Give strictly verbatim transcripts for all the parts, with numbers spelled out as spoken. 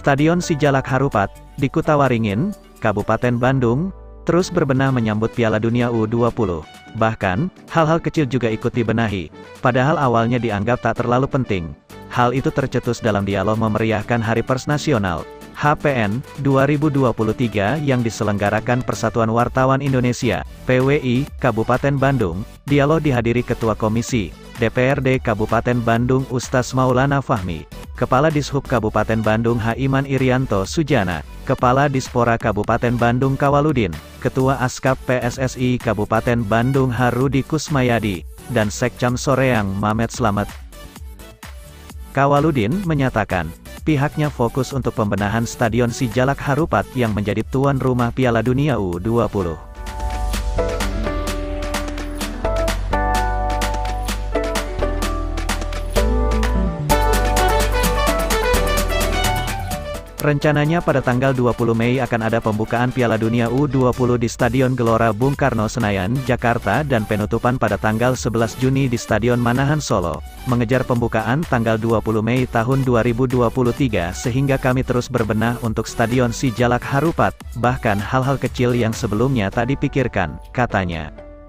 Stadion Sijalak Harupat, di Kutawaringin, Kabupaten Bandung, terus berbenah menyambut Piala Dunia U dua puluh. Bahkan, hal-hal kecil juga ikut dibenahi, padahal awalnya dianggap tak terlalu penting. Hal itu tercetus dalam dialog memeriahkan Hari Pers Nasional, H P N, dua ribu dua puluh tiga yang diselenggarakan Persatuan Wartawan Indonesia, P W I, Kabupaten Bandung. Dialog dihadiri Ketua Komisi, D P R D Kabupaten Bandung Ustaz Maulana Fahmi, Kepala Dishub Kabupaten Bandung H Iman Irianto Sujana, Kepala Dispora Kabupaten Bandung Kawaludin, Ketua Askap P S S I Kabupaten Bandung Harudi Kusmayadi, dan Sekcam Soreang Mamet Slamet. Kawaludin menyatakan, pihaknya fokus untuk pembenahan Stadion Sijalak Harupat yang menjadi tuan rumah Piala Dunia U dua puluh. Rencananya pada tanggal dua puluh Mei akan ada pembukaan Piala Dunia U dua puluh di Stadion Gelora Bung Karno Senayan, Jakarta dan penutupan pada tanggal sebelas Juni di Stadion Manahan Solo. Mengejar pembukaan tanggal dua puluh Mei tahun dua ribu dua puluh tiga sehingga kami terus berbenah untuk Stadion Sijalak Harupat, bahkan hal-hal kecil yang sebelumnya tak dipikirkan, katanya.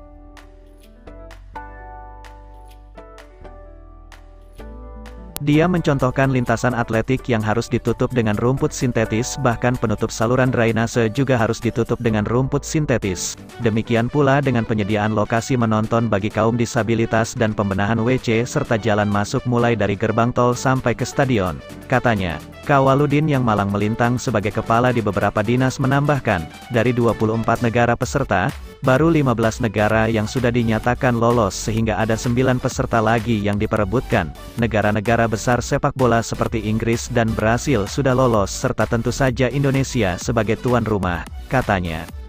Dia mencontohkan lintasan atletik yang harus ditutup dengan rumput sintetis, bahkan penutup saluran drainase juga harus ditutup dengan rumput sintetis. Demikian pula dengan penyediaan lokasi menonton bagi kaum disabilitas dan pembenahan W C serta jalan masuk mulai dari gerbang tol sampai ke stadion, katanya. Kawaludin yang malang melintang sebagai kepala di beberapa dinas menambahkan, dari dua puluh empat negara peserta, baru lima belas negara yang sudah dinyatakan lolos sehingga ada sembilan peserta lagi yang diperebutkan. Negara-negara besar sepak bola seperti Inggris dan Brasil sudah lolos serta tentu saja Indonesia sebagai tuan rumah, katanya.